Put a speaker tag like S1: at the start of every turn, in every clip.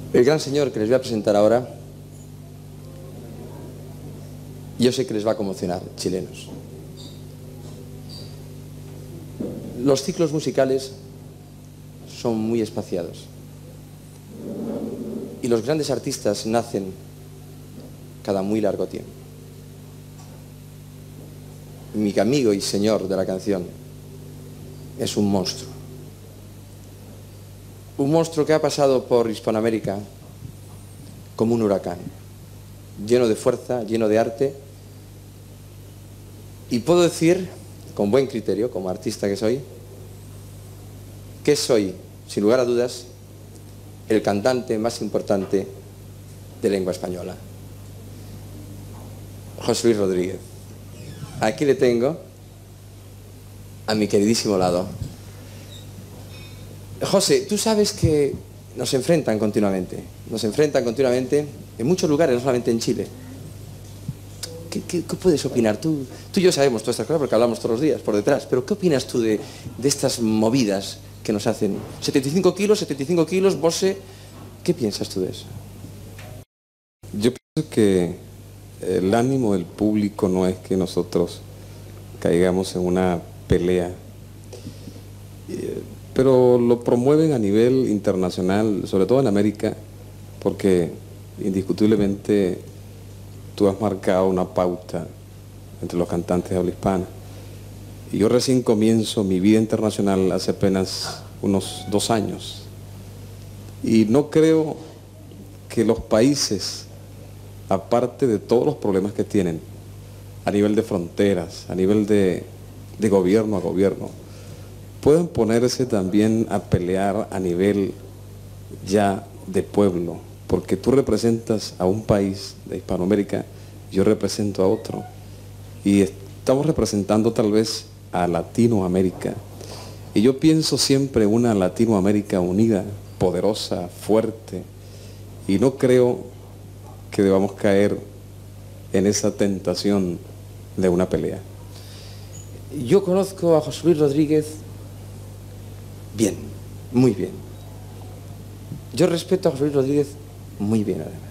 S1: El gran señor que les voy a presentar ahora, yo sé que les va a conmocionar, chilenos. Los ciclos musicales son muy espaciados y los grandes artistas nacen cada muy largo tiempo. Mi amigo y señor de la canción es un monstruo. Un monstruo que ha pasado por Hispanoamérica como un huracán, lleno de fuerza, lleno de arte. Y puedo decir, con buen criterio, como artista que soy soy, sin lugar a dudas, el cantante más importante de lengua española. José Luis Rodríguez. Aquí le tengo a mi queridísimo lado. José, tú sabes que nos enfrentan continuamente en muchos lugares, no solamente en Chile. ¿Qué puedes opinar? Tú y yo sabemos todas estas cosas porque hablamos todos los días por detrás, pero ¿qué opinas tú de estas movidas que nos hacen? 75 kilos, Bose, ¿qué piensas tú de eso?
S2: Yo pienso que el ánimo del público no es que nosotros caigamos en una pelea, pero lo promueven a nivel internacional, sobre todo en América, porque indiscutiblemente tú has marcado una pauta entre los cantantes de habla hispana. Y yo recién comienzo mi vida internacional hace apenas unos 2 años. Y no creo que los países, aparte de todos los problemas que tienen, a nivel de fronteras, a nivel de gobierno a gobierno, puedan ponerse también a pelear a nivel ya de pueblo, porque tú representas a un país de Hispanoamérica, yo represento a otro, y estamos representando tal vez a Latinoamérica, y yo pienso siempre en una Latinoamérica unida, poderosa, fuerte, y no creo que debamos caer en esa tentación de una pelea.
S1: Yo conozco a José Luis Rodríguez bien, muy bien. Yo respeto a José Luis Rodríguez muy bien, además.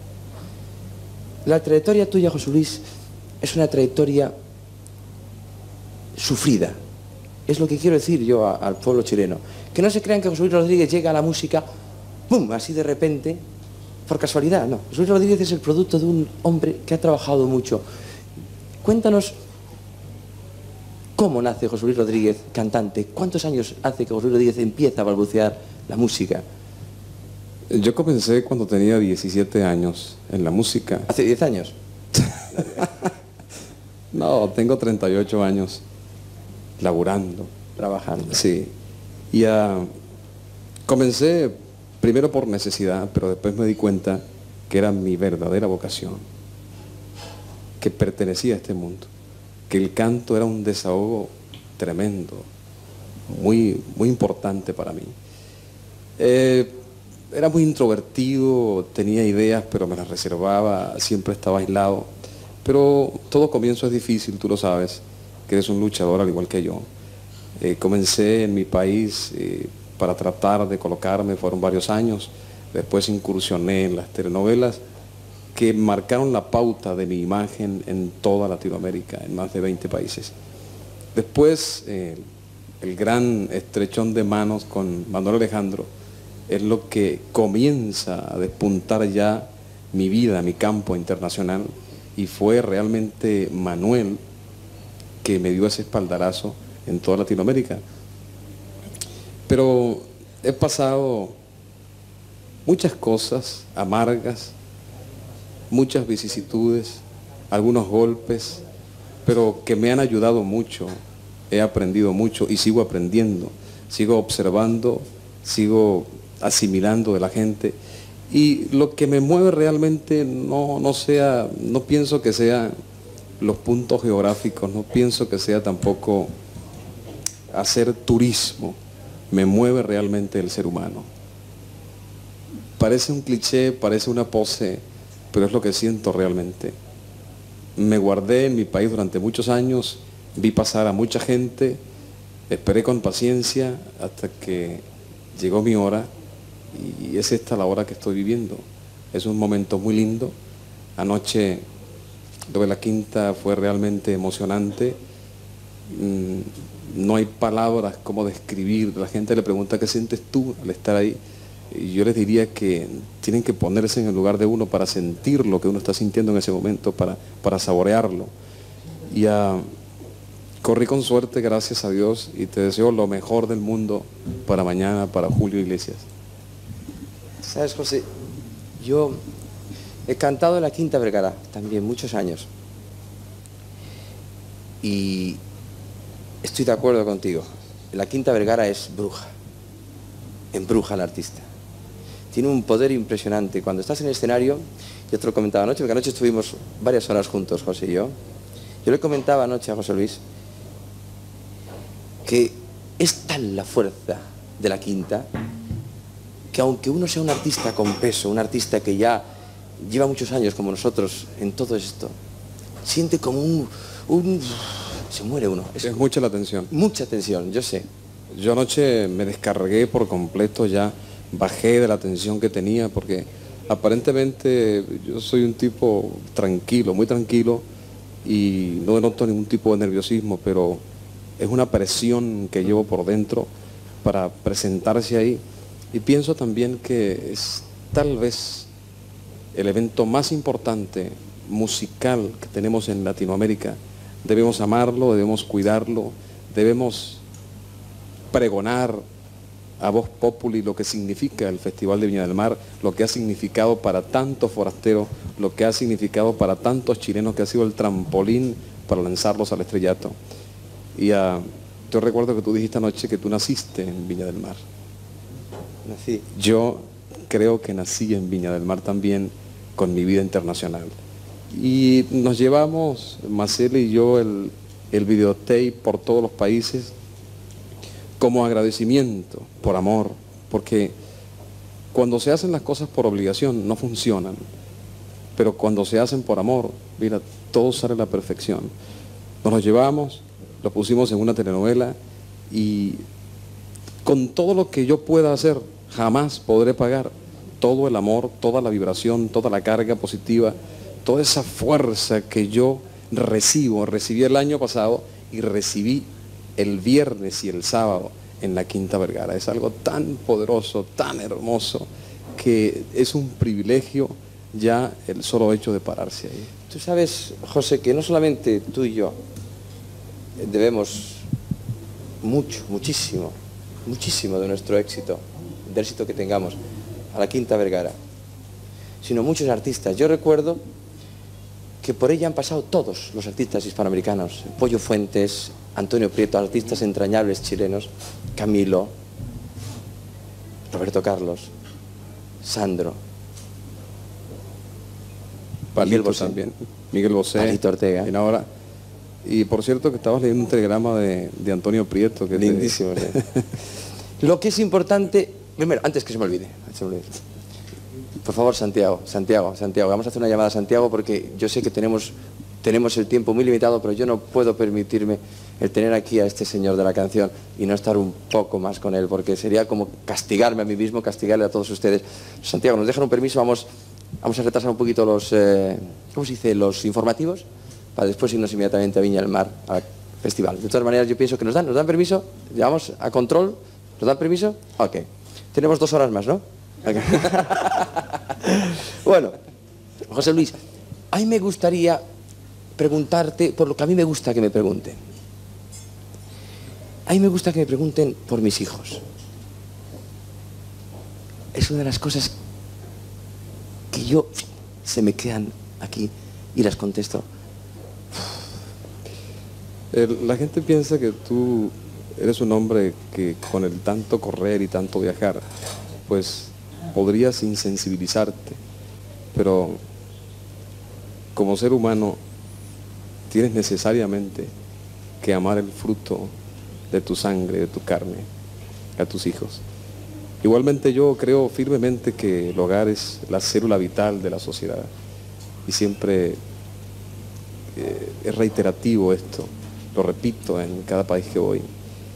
S1: La trayectoria tuya, José Luis, es una trayectoria sufrida. Es lo que quiero decir yo al pueblo chileno. Que no se crean que José Luis Rodríguez llega a la música, ¡pum!, así de repente, por casualidad. No, José Luis Rodríguez es el producto de un hombre que ha trabajado mucho. Cuéntanos cómo nace José Luis Rodríguez, cantante. ¿Cuántos años hace que José Luis Rodríguez empieza a balbucear la música?
S2: Yo comencé cuando tenía 17 años en la música.
S1: ¿Hace 10 años?
S2: No, tengo 38 años laburando.
S1: Trabajando.
S2: Sí. Y comencé primero por necesidad, pero después me di cuenta que era mi verdadera vocación, que pertenecía a este mundo, que el canto era un desahogo tremendo, muy, muy importante para mí. Era muy introvertido, tenía ideas, pero me las reservaba, siempre estaba aislado. Pero todo comienzo es difícil, tú lo sabes, que eres un luchador al igual que yo. Comencé en mi país para tratar de colocarme, fueron varios años. Después incursioné en las telenovelas que marcaron la pauta de mi imagen en toda Latinoamérica, en más de 20 países. Después, el gran estrechón de manos con Manuel Alejandro es lo que comienza a despuntar ya mi vida, mi campo internacional, y fue realmente Manuel que me dio ese espaldarazo en toda Latinoamérica. Pero he pasado muchas cosas amargas, muchas vicisitudes, algunos golpes, pero que me han ayudado mucho. He aprendido mucho y sigo aprendiendo, sigo observando, sigo asimilando de la gente, y lo que me mueve realmente no pienso que sea los puntos geográficos, no pienso que sea tampoco hacer turismo, me mueve realmente el ser humano. Parece un cliché, parece una pose, pero es lo que siento realmente. Me guardé en mi país durante muchos años, vi pasar a mucha gente, esperé con paciencia hasta que llegó mi hora y es esta la hora que estoy viviendo. Es un momento muy lindo. Anoche lo de la Quinta fue realmente emocionante. No hay palabras como describir. La gente le pregunta qué sientes tú al estar ahí. Y yo les diría que tienen que ponerse en el lugar de uno para sentir lo que uno está sintiendo en ese momento, para saborearlo. Y corrí con suerte, gracias a Dios, y te deseo lo mejor del mundo para mañana, para Julio Iglesias.
S1: ¿Sabes, José? Yo he cantado en la Quinta Vergara también muchos años. Y estoy de acuerdo contigo. La Quinta Vergara es bruja. Embruja al artista. Tiene un poder impresionante. Cuando estás en el escenario, yo te lo comentaba anoche, porque anoche estuvimos varias horas juntos, José y yo. Yo le comentaba anoche a José Luis que es tal la fuerza de la Quinta que aunque uno sea un artista con peso, un artista que ya lleva muchos años como nosotros en todo esto, siente como se muere uno.
S2: Es mucha la tensión.
S1: Mucha tensión, yo sé.
S2: Yo anoche me descargué por completo, ya bajé de la tensión que tenía, porque aparentemente yo soy un tipo tranquilo, muy tranquilo, y no denoto ningún tipo de nerviosismo, pero es una presión que llevo por dentro para presentarse ahí. Y pienso también que es tal vez el evento más importante musical que tenemos en Latinoamérica. Debemos amarlo, debemos cuidarlo, debemos pregonar a voz populi lo que significa el Festival de Viña del Mar, lo que ha significado para tantos forasteros, lo que ha significado para tantos chilenos, que ha sido el trampolín para lanzarlos al estrellato. Y yo recuerdo que tú dijiste anoche que tú naciste en Viña del Mar.
S1: Nací.
S2: Yo creo que nací en Viña del Mar también, con mi vida internacional. Y nos llevamos, Marcela y yo, el videotape por todos los países como agradecimiento, por amor, porque cuando se hacen las cosas por obligación no funcionan, pero cuando se hacen por amor, mira, todo sale a la perfección. Nos lo llevamos, lo pusimos en una telenovela y con todo lo que yo pueda hacer, jamás podré pagar todo el amor, toda la vibración, toda la carga positiva, toda esa fuerza que yo recibí el año pasado y recibí el viernes y el sábado en la Quinta Vergara. Es algo tan poderoso, tan hermoso, que es un privilegio ya el solo hecho de pararse ahí.
S1: Tú sabes, José, que no solamente tú y yo debemos muchísimo de nuestro éxito, del éxito que tengamos, a la Quinta Vergara, sino muchos artistas. Yo recuerdo que por ella han pasado todos los artistas hispanoamericanos: Pollo Fuentes, Antonio Prieto, artistas entrañables chilenos, Camilo, Roberto Carlos, Sandro,
S2: Palito también, Miguel Bosé,
S1: Palito Ortega.
S2: Y por cierto que estabas leyendo un telegrama de Antonio Prieto. Que
S1: lindísimo. Lo que es importante, primero, antes que se me olvide, por favor, Santiago, vamos a hacer una llamada a Santiago, porque yo sé que tenemos el tiempo muy limitado, pero yo no puedo permitirme el tener aquí a este señor de la canción y no estar un poco más con él, porque sería como castigarme a mí mismo, castigarle a todos ustedes. Santiago, ¿nos dejan un permiso? Vamos a retrasar un poquito los, ¿cómo se dice?, los informativos, para después irnos inmediatamente a Viña del Mar, al festival. De todas maneras, yo pienso que nos dan permiso, llevamos a control, ¿nos dan permiso? Ok. Tenemos 2 horas más, ¿no? Okay. Bueno, José Luis, a mí me gustaría preguntarte por lo que a mí me gusta que me pregunten. A mí me gusta que me pregunten por mis hijos. Es una de las cosas que yo se me quedan aquí y las contesto.
S2: La gente piensa que tú eres un hombre que con el tanto correr y tanto viajar, pues podrías insensibilizarte, pero como ser humano tienes necesariamente que amar el fruto de tu sangre, de tu carne, a tus hijos. Igualmente yo creo firmemente que el hogar es la célula vital de la sociedad, y siempre es reiterativo esto, lo repito en cada país que voy.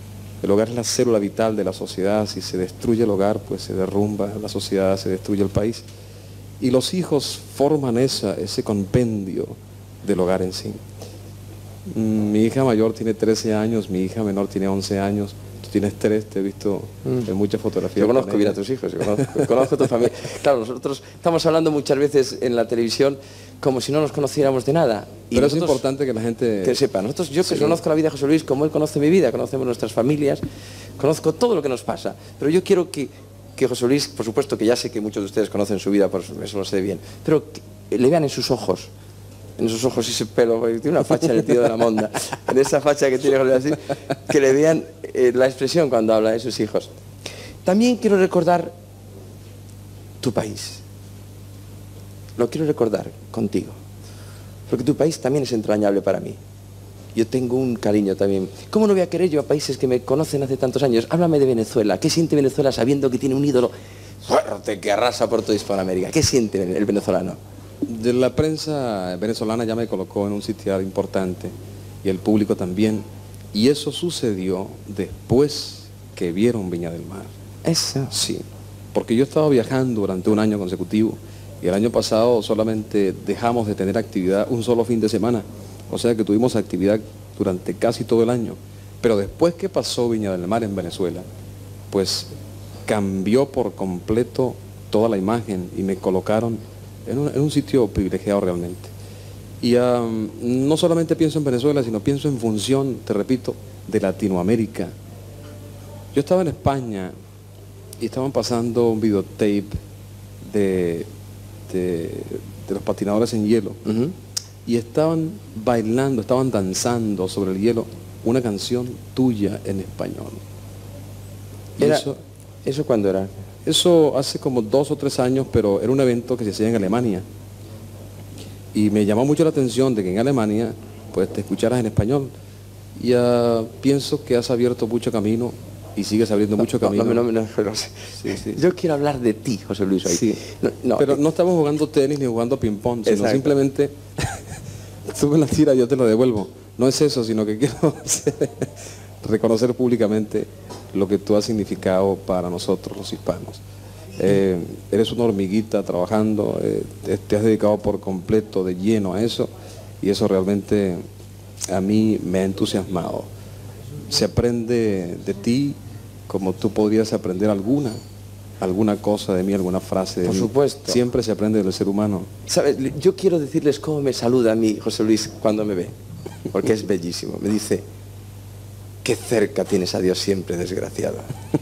S2: El hogar es la célula vital de la sociedad. Si se destruye el hogar, pues se derrumba la sociedad, se destruye el país. Y los hijos forman ese compendio del hogar en sí. Mi hija mayor tiene 13 años, mi hija menor tiene 11 años. Tú tienes 3, te he visto en muchas fotografías.
S1: Yo conozco bien a tus hijos, conozco a tu familia. Claro, nosotros estamos hablando muchas veces en la televisión como si no nos conociéramos de nada. Y
S2: pero es importante que la gente...
S1: Que sepa. Nosotros, yo que conozco la vida de José Luis como él conoce mi vida, conocemos nuestras familias, conozco todo lo que nos pasa. Pero yo quiero que José Luis, por supuesto que ya sé que muchos de ustedes conocen su vida, por eso lo sé bien, pero que le vean en sus ojos ese pelo, porque tiene una facha en el tío de la monda, en esa facha que tiene así, que le vean la expresión cuando habla de sus hijos. También quiero recordar tu país, lo quiero recordar contigo, porque tu país también es entrañable para mí. Yo tengo un cariño también. ¿Cómo no voy a querer yo a países que me conocen hace tantos años? Háblame de Venezuela. ¿Qué siente Venezuela sabiendo que tiene un ídolo fuerte que arrasa por toda Hispanoamérica? ¿Qué siente el venezolano?
S2: De la prensa venezolana ya me colocó en un sitial importante y el público también. Y eso sucedió después que vieron Viña del Mar.
S1: Eso.
S2: Sí, porque yo estaba viajando durante un año consecutivo y el año pasado solamente dejamos de tener actividad un solo fin de semana. O sea que tuvimos actividad durante casi todo el año. Pero después que pasó Viña del Mar en Venezuela, pues cambió por completo toda la imagen y me colocaron en un sitio privilegiado realmente. Y no solamente pienso en Venezuela, sino pienso en función, te repito, de Latinoamérica. Yo estaba en España y estaban pasando un videotape de los patinadores en hielo. Y estaban bailando, estaban danzando sobre el hielo una canción tuya en español.
S1: ¿Eso cuándo era?
S2: Eso hace como 2 o 3 años, pero era un evento que se hacía en Alemania. Y me llamó mucho la atención de que en Alemania pues te escucharas en español. Y pienso que has abierto mucho camino y sigues abriendo mucho camino.
S1: Sí. Yo quiero hablar de ti, José Luis, hoy.
S2: Sí. Pero no estamos jugando tenis ni jugando ping-pong, sino simplemente tú me la tiras y yo te lo devuelvo. No es eso, sino que quiero reconocer públicamente lo que tú has significado para nosotros los hispanos. Eres una hormiguita trabajando, te has dedicado por completo, de lleno a eso, y eso realmente a mí me ha entusiasmado. Se aprende de ti como tú podrías aprender alguna cosa de mí, alguna frase de mí.
S1: Por supuesto.
S2: Siempre se aprende del ser humano.
S1: ¿Sabes? Yo quiero decirles cómo me saluda a mí José Luis cuando me ve, porque es bellísimo. Me dice: qué cerca tienes a Dios siempre, desgraciado.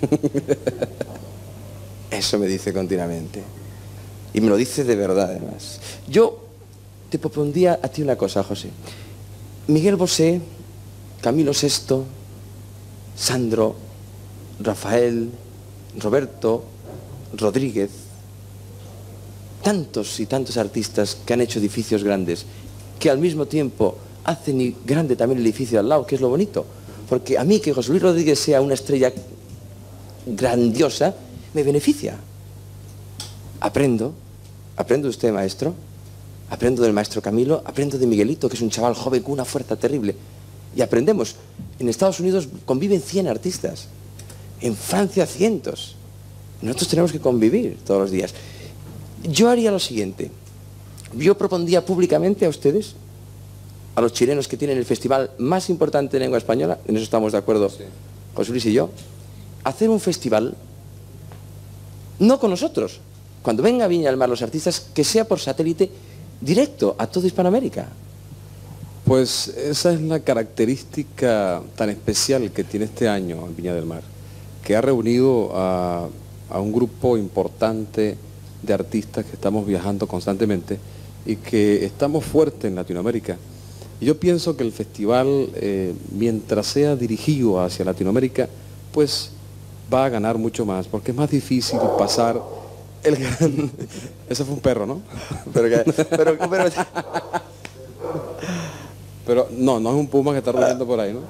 S1: Eso me dice continuamente. Y me lo dice de verdad, además. Yo te propondría a ti una cosa, José. Miguel Bosé, Camilo VI, Sandro, Rafael, Roberto, Rodríguez, tantos y tantos artistas que han hecho edificios grandes, que al mismo tiempo hacen grande también el edificio al lado, que es lo bonito. Porque a mí que José Luis Rodríguez sea una estrella grandiosa, me beneficia. Aprendo de usted, maestro, aprendo del maestro Camilo, aprendo de Miguelito, que es un chaval joven con una fuerza terrible. Y aprendemos. En Estados Unidos conviven 100 artistas, en Francia cientos. Nosotros tenemos que convivir todos los días. Yo haría lo siguiente. Yo propondría públicamente a ustedes, a los chilenos que tienen el festival más importante de lengua española, en eso estamos de acuerdo, sí, José Luis y yo, hacer un festival, no con nosotros, cuando venga a Viña del Mar los artistas, que sea por satélite directo a toda Hispanoamérica.
S2: Pues esa es la característica tan especial que tiene este año en Viña del Mar, que ha reunido a un grupo importante de artistas que estamos viajando constantemente y que estamos fuertes en Latinoamérica. Y yo pienso que el festival, mientras sea dirigido hacia Latinoamérica, pues va a ganar mucho más, porque es más difícil pasar el gran... Ese fue un perro, ¿no? Pero no es un puma que está rodando por ahí, ¿no?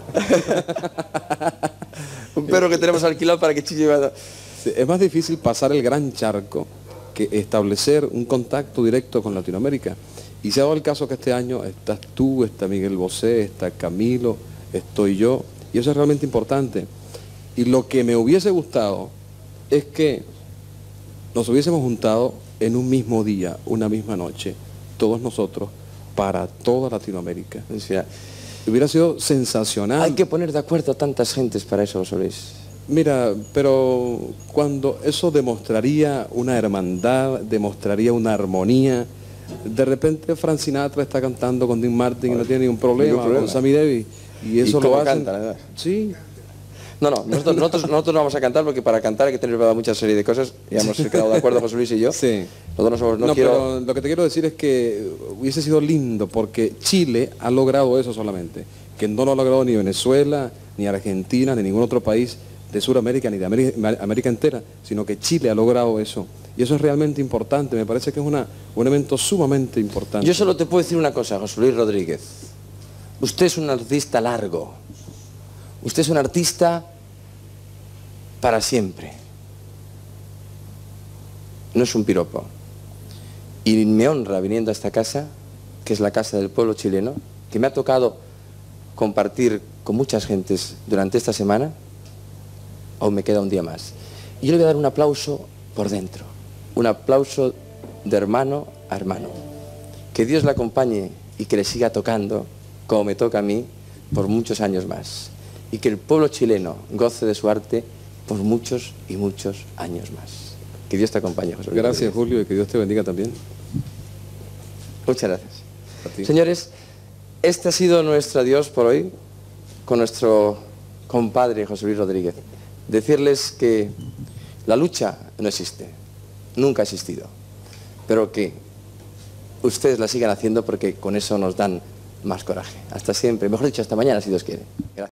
S1: Un perro que tenemos alquilado para que chille.
S2: Sí, es más difícil pasar el gran charco que establecer un contacto directo con Latinoamérica. Y se ha dado el caso que este año estás tú, está Miguel Bosé, está Camilo, estoy yo, y eso es realmente importante. Y lo que me hubiese gustado es que nos hubiésemos juntado en un mismo día, una misma noche, todos nosotros, para toda Latinoamérica.
S1: O sea,
S2: Hubiera sido sensacional.
S1: hay que poner de acuerdo a tantas gentes para eso, José Luis.
S2: Mira, pero cuando eso demostraría una hermandad, demostraría una armonía, de repente Frank Sinatra está cantando con Dean Martin y no tiene ningún problema, con Sammy Davis, y eso
S1: cómo
S2: lo hacen.
S1: canta, la verdad.
S2: Sí.
S1: No, nosotros no vamos a cantar porque para cantar hay que tener mucha serie de cosas. Ya hemos quedado de acuerdo José Luis y yo.
S2: Sí.
S1: Nosotros no quiero...
S2: Pero lo que te quiero decir es que hubiese sido lindo porque Chile ha logrado eso solamente, que no lo ha logrado ni Venezuela, ni Argentina, ni ningún otro país de Sudamérica, ni de América entera, sino que Chile ha logrado eso. Y eso es realmente importante, me parece que es un evento sumamente importante.
S1: Yo solo te puedo decir una cosa, José Luis Rodríguez. Usted es un artista largo. Usted es un artista para siempre. No es un piropo. Y me honra viniendo a esta casa, que es la casa del pueblo chileno, que me ha tocado compartir con muchas gentes durante esta semana. Aún me queda un día más. Y yo le voy a dar un aplauso por dentro. Un aplauso de hermano a hermano. Que Dios le acompañe y que le siga tocando, como me toca a mí, por muchos años más. Y que el pueblo chileno goce de su arte por muchos y muchos años más. Que Dios te acompañe, José Luis.
S2: Gracias, Julio, y que Dios te bendiga también.
S1: Muchas gracias.
S2: A ti.
S1: Señores, este ha sido nuestro adiós por hoy con nuestro compadre José Luis Rodríguez. Decirles que la lucha no existe, nunca ha existido, pero que ustedes la sigan haciendo porque con eso nos dan más coraje. Hasta siempre, mejor dicho, hasta mañana si Dios quiere. Gracias.